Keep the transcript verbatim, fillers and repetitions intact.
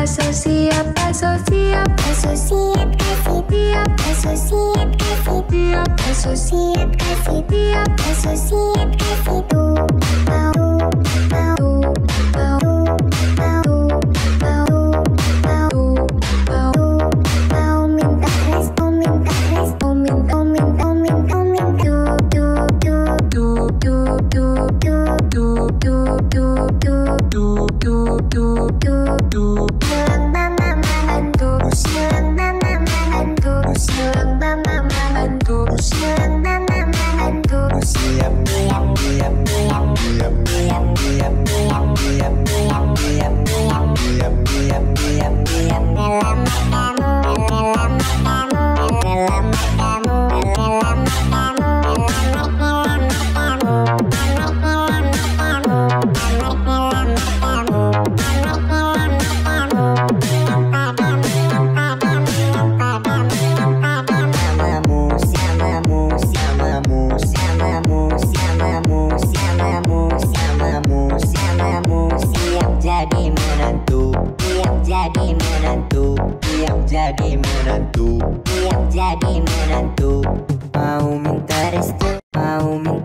Paso siap, paso siap, paso siap kasih tiap, paso siap kasih tiap, paso siap kasih tiap, paso siap kasih tuh mau mau mau mau mau mau mau mau minta restu minta restu minta minta minta minta du du du du du du du du du du du du du du du siang mama mantu siang mama mantu siang mama mantu siang mama mantu siang siang siang siang siang siang siang siang siang siang siang siang siang siang siang siang dalam kamu dalam kamu dalam kamu dalam kamu dalam kamu jadi menantu, siap jadi menantu, siap jadi menantu, mau minta restu, mau minta